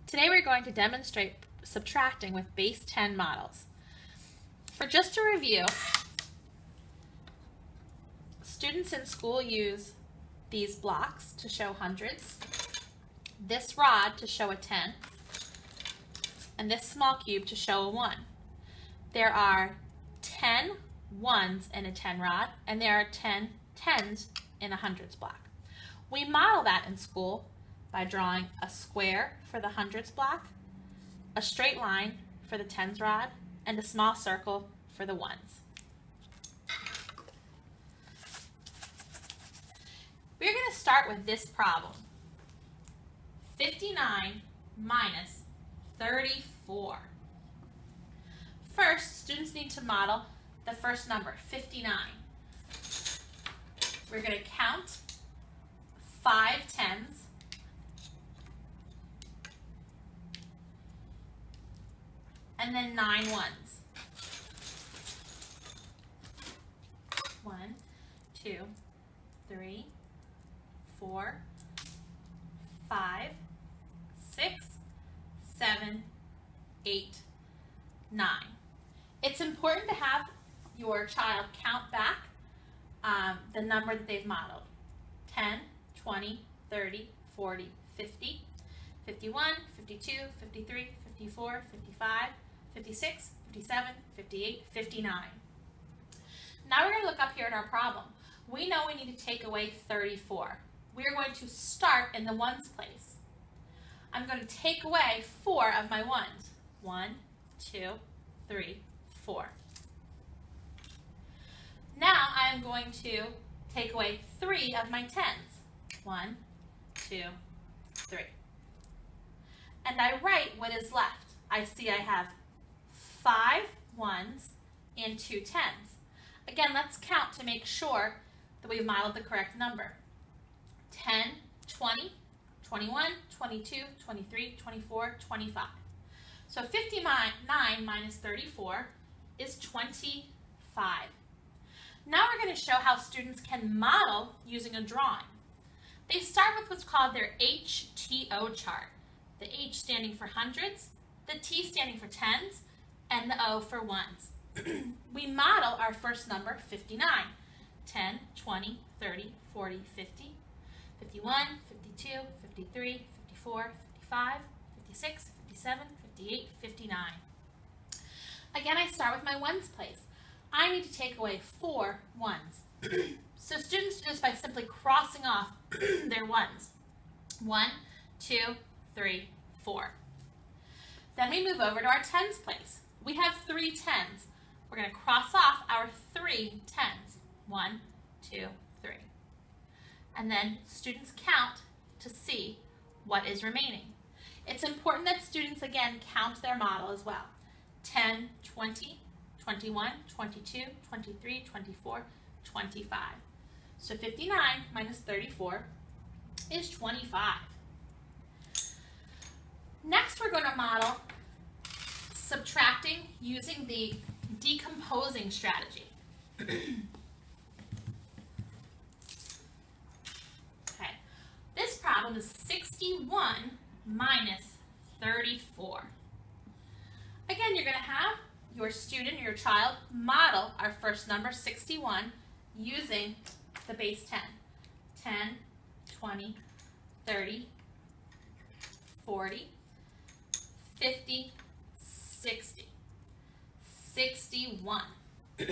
Today we're going to demonstrate subtracting with base 10 models. For just a review, students in school use these blocks to show hundreds, this rod to show a 10, and this small cube to show a 1. There are 10 ones in a 10 rod, and there are 10 tens in a hundreds block. We model that in school by drawing a square for the hundreds block, a straight line for the tens rod, and a small circle for the ones. We're going to start with this problem. 59 minus 34. First, students need to model the first number, 59. We're going to count 5 tens and then 9 ones. 1, 2, 3, 4, 5, 6, 7, 8, 9. It's important to have your child count back the number that they've modeled. 10, 20, 30, 40, 50, 51, 52, 53, 54, 55, 56, 57, 58, 59. Now we're going to look up here at our problem. We know we need to take away 34. We are going to start in the ones place. I'm going to take away 4 of my ones. 1, 2, 3, 4. Now I'm going to take away 3 of my tens. 1, 2, 3. And I write what is left. I see I have 5 ones and 2 tens. Again, let's count to make sure that we've modeled the correct number. 10, 20, 21, 22, 23, 24, 25. So 59 minus 34 is 25. Now we're going to show how students can model using a drawing. They start with what's called their HTO chart. The H standing for hundreds, the T standing for tens, and the O for ones. We model our first number, 59. 10, 20, 30, 40, 50, 51, 52, 53, 54, 55, 56, 57, 58, 59. Again, I start with my ones place. I need to take away 4 ones. So students do this by simply crossing off their ones. 1, 2, 3, 4. Then we move over to our tens place. We have 3 tens. We're going to cross off our 3 tens. 1, 2, 3. And then students count to see what is remaining. It's important that students, again, count their model as well. 10, 20, 21, 22, 23, 24, 25. So 59 minus 34 is 25. Next, we're going to model subtracting using the decomposing strategy. Okay. This problem is 61 minus 34. Again, you're going to have your student, your child, model our first number, 61, using the base 10. 10, 20, 30, 40, 50, 60, 61. We're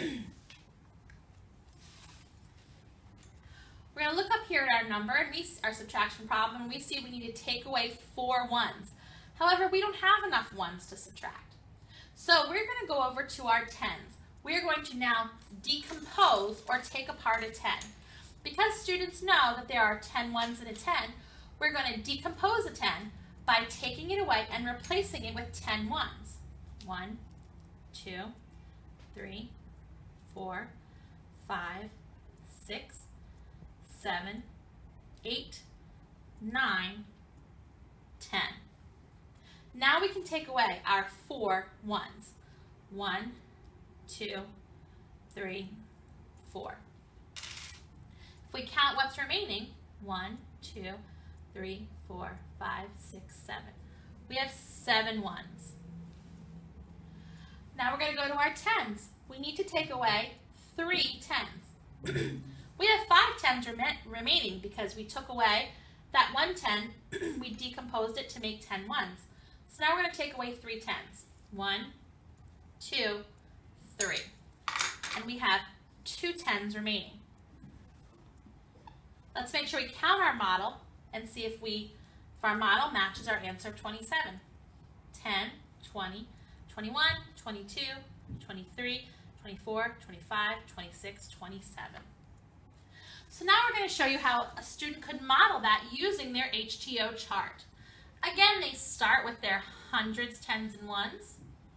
going to look up here at our number, and our subtraction problem, and we see we need to take away 4 ones. However, we don't have enough ones to subtract. So we're going to go over to our tens. We're going to now decompose or take apart a 10. Because students know that there are 10 ones in a 10, we're going to decompose a 10 by taking it away and replacing it with 10 ones. 1, 2, 3, 4, 5, 6, 7, 8, 9, 10. Now we can take away our 4 ones. 1, 2, 3, 4. If we count what's remaining, 1, 2, 3, 4, 5, 6, 7. We have 7 ones. Now we're going to go to our tens. We need to take away 3 tens. We have 5 tens remaining because we took away that 1 10, we decomposed it to make 10 ones. So now we're going to take away 3 tens. 1, 2, 3. And we have 2 tens remaining. Let's make sure we count our model and see if our model matches our answer of 27. 10, 20, 21, 22, 23, 24, 25, 26, 27. So now we're going to show you how a student could model that using their HTO chart. Again, they start with their hundreds, tens, and ones.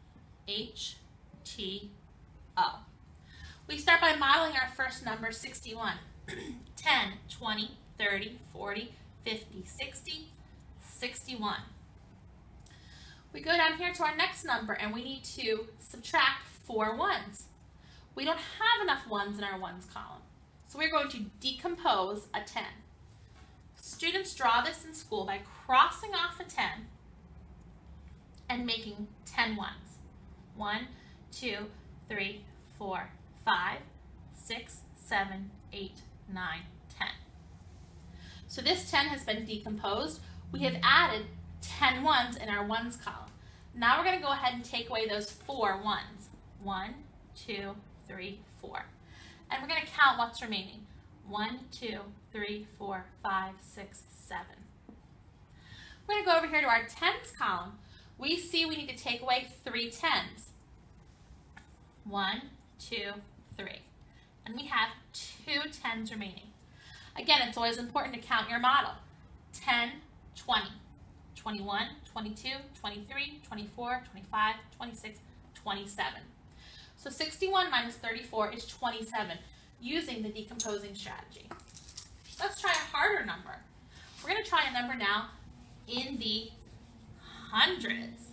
HTO. We start by modeling our first number, 61. 10, 20, 30, 40, 50, 60, 61. We go down here to our next number and we need to subtract 4 ones. We don't have enough ones in our ones column, so we're going to decompose a 10. Students draw this in school by crossing off a 10 and making 10 ones. 1, 2, 3, 4, 5, 6, 7, 8, 9, 10. So this 10 has been decomposed. We have added 10 ones in our ones column. Now we're going to go ahead and take away those 4 ones. 1, 2, 3, 4. And we're going to count what's remaining. 1, 2, 3, 4, 5, 6, 7. We're going to go over here to our tens column. We see we need to take away 3 tens. 1, 2, 3. And we have 2 tens remaining. Again, it's always important to count your model. 10, 20, 21, 22, 23, 24, 25, 26, 27. So 61 minus 34 is 27 using the decomposing strategy. Let's try a harder number. We're going to try a number now in the hundreds.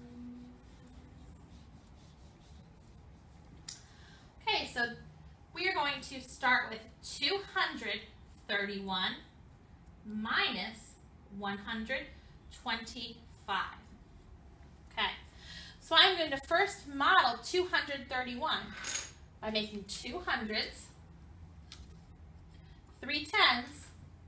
Okay, so we are going to start with 231 minus 125. Okay, so I'm going to first model 231 by making 2 hundreds, 3 tens,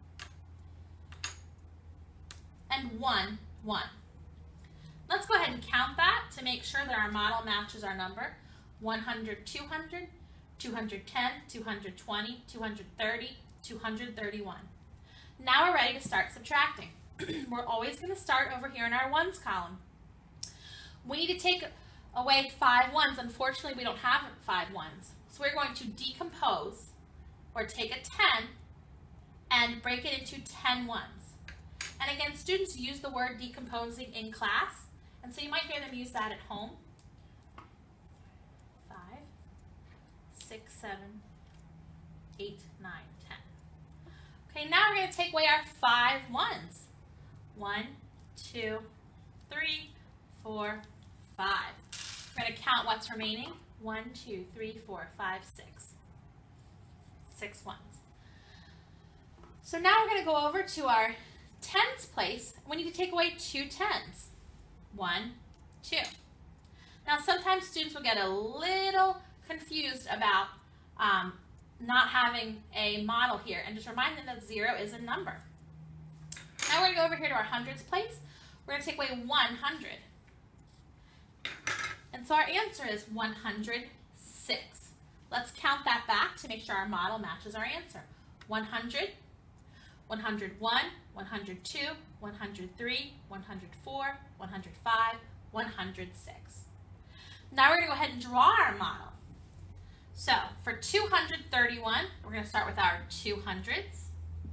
and 1 1. Let's go ahead and count that to make sure that our model matches our number. 100, 200, 210, 220, 230, 231. Now we're ready to start subtracting. We're always going to start over here in our ones column. We need to take away 5 ones. Unfortunately, we don't have 5 ones. So we're going to decompose or take a 10 and break it into 10 ones. And again, students use the word decomposing in class, and so you might hear them use that at home. 5, 6, 7, 8, 9, 10. Okay, now we're going to take away our 5 ones. 1, 2, 3, 4, 5. We're going to count what's remaining. 1, 2, 3, 4, 5, 6. 6 ones. So now we're going to go over to our tens place. We need to take away 2 tens. 1, 2. Now sometimes students will get a little confused about not having a model here, and just remind them that 0 is a number. Now we're going to go over here to our hundreds place. We're going to take away 100. And so our answer is 106. Let's count that back to make sure our model matches our answer. 100, 101, 102, 103, 104, 105, 106. Now we're going to go ahead and draw our model. So for 231, we're going to start with our 200s,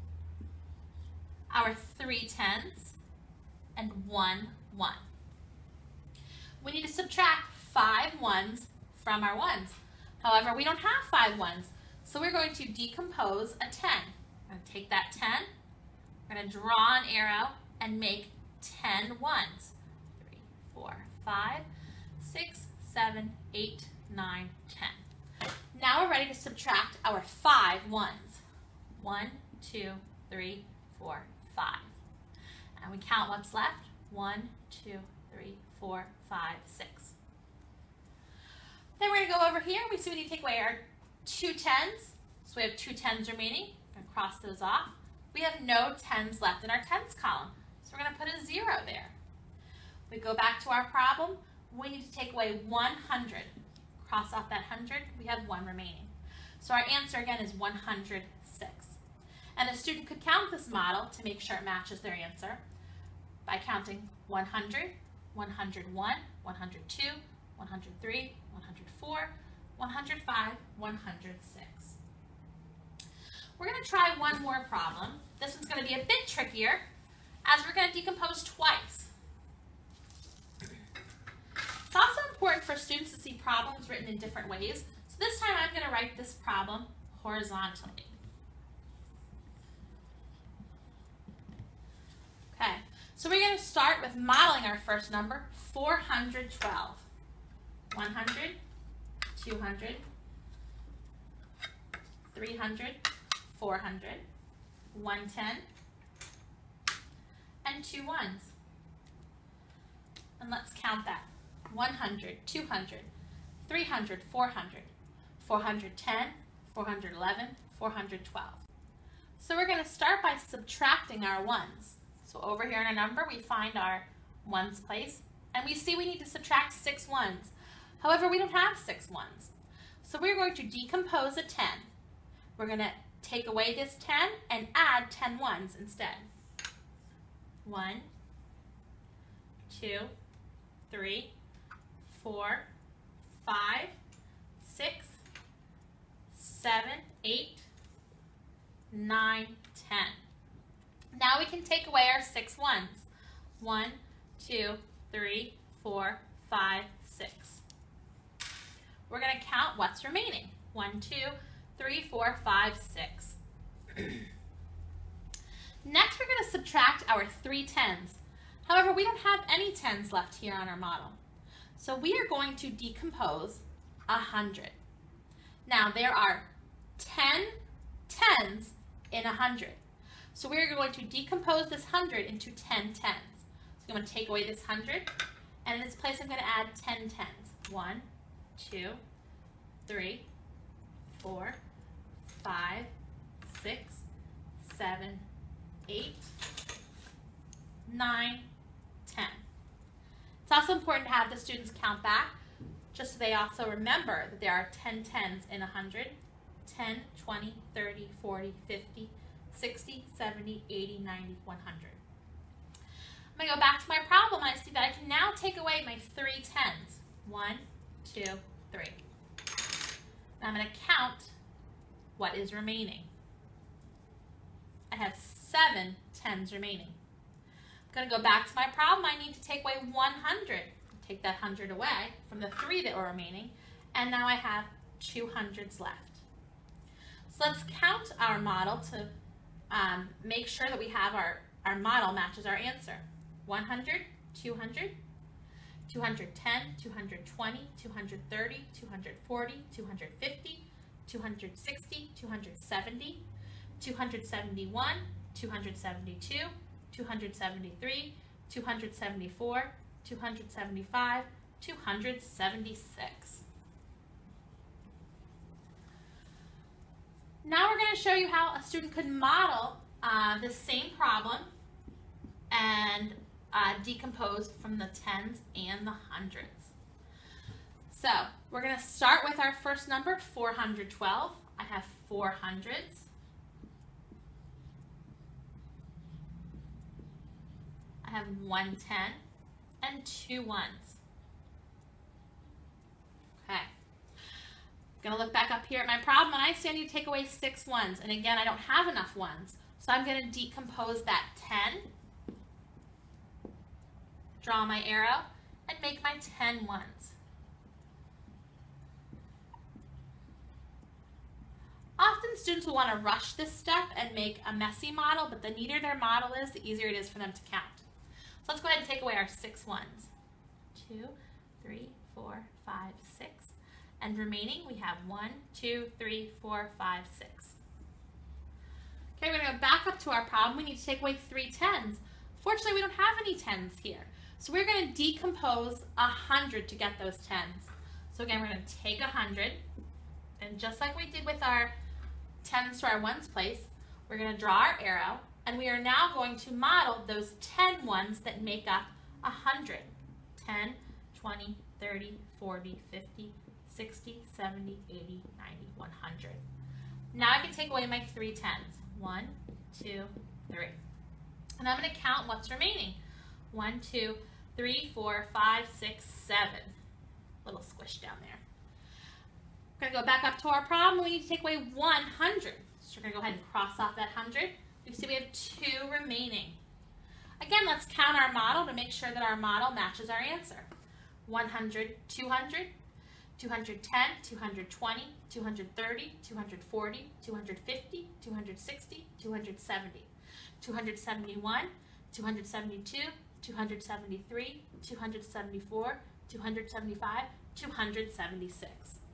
our 3 tens, and 1 1. We need to subtract 5 ones from our ones. However, we don't have 5 ones, so we're going to decompose a 10. We're going to take that 10, we're going to draw an arrow and make 10 ones. 3, 4, 5, 6, 7, 8, 9, 10. Now we're ready to subtract our 5 ones. 1, 2, 3, 4, 5. And we count what's left. 1, 2, 3, 4, 5, 6. Then we're going to go over here. We see we need to take away our 2 tens. So we have 2 tens remaining. I'm going to cross those off. We have no tens left in our tens column. So we're going to put a 0 there. We go back to our problem. We need to take away 100. Cross off that 100. We have 1 remaining. So our answer again is 106. And a student could count this model to make sure it matches their answer by counting 100, 101, 102, 103, 104, 105, 106. We're going to try one more problem. This one's going to be a bit trickier as we're going to decompose twice. It's also important for students to see problems written in different ways. So this time I'm going to write this problem horizontally. Okay, so we're going to start with modeling our first number, 412. 100, 200, 300, 400, 110, and 2 ones. And let's count that. 100, 200, 300, 400, 410, 411, 412. So we're going to start by subtracting our ones. So over here in our number, we find our ones place, and we see we need to subtract 6 ones. However, we don't have 6 ones. So we're going to decompose a 10. We're going to take away this 10 and add 10 ones instead. 1, 2, 3, 4, 5, 6, 7, 8, 9, 10. Now we can take away our 6 ones. 1, 2, 3, 4, 5, 6. We're going to count what's remaining. 1, 2, 3, 4, 5, 6. Next, we're going to subtract our 3 tens. However, we don't have any tens left here on our model. So we are going to decompose 100. Now, there are 10 tens in 100. So we're going to decompose this 100 into 10 tens. So I'm going to take away this 100, and in its place I'm going to add 10 tens. 1, 2, 3, 4, 5, 6, 7, 8, 9, 10. It's also important to have the students count back, just so they also remember that there are 10 tens in 100, 10, 20, 30, 40, 50, 60, 70, 80, 90, 100. I'm going to go back to my problem. I see that I can now take away my 3 tens. 1, 2, 3. Now I'm going to count what is remaining. I have 7 tens remaining. I'm going to go back to my problem. I need to take away 100. Take that 100 away from the 3 that were remaining, and now I have 2 hundreds left. So let's count our model to make sure that we have our model matches our answer. 100, 200, 210, 220, 230, 240, 250, 260, 270, 271, 272, 273, 274, 275, 276. Now we're going to show you how a student could model the same problem and decompose from the tens and the hundreds. So we're going to start with our first number, 412. I have 4 hundreds. I have 110 and 2 ones. Okay. I'm going to look back up here at my problem, and I see I need to take away 6 ones. And again, I don't have enough ones. So I'm going to decompose that 10, draw my arrow, and make my 10 ones. Often students will want to rush this step and make a messy model, but the neater their model is, the easier it is for them to count. So let's go ahead and take away our 6 ones. 2, 3, 4, 5, 6. And remaining, we have 1, 2, 3, 4, 5, 6. Okay, we're going to go back up to our problem. We need to take away 3 tens. Fortunately, we don't have any 10s here. So we're going to decompose 100 to get those 10s. So again, we're going to take 100, and just like we did with our 10s to our ones place, we're going to draw our arrow, and we are now going to model those 10 ones that make up 100. 10, 20, 30, 40, 50, 60, 70, 80, 90, 100. Now I can take away my 3 10s. 1, 2, 3. And I'm going to count what's remaining. 1, 2, 3, 4, 5, 6, 7. Little squish down there. We're going to go back up to our problem. We need to take away 100. So we're going to go ahead and cross off that 100. You see we have 2 remaining. Again, let's count our model to make sure that our model matches our answer. 100, 200, 210, 220, 230, 240, 250, 260, 270, 271, 272, 273, 274, 275, 276.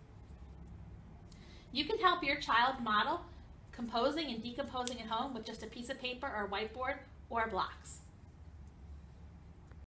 You can help your child model composing and decomposing at home with just a piece of paper or whiteboard or blocks.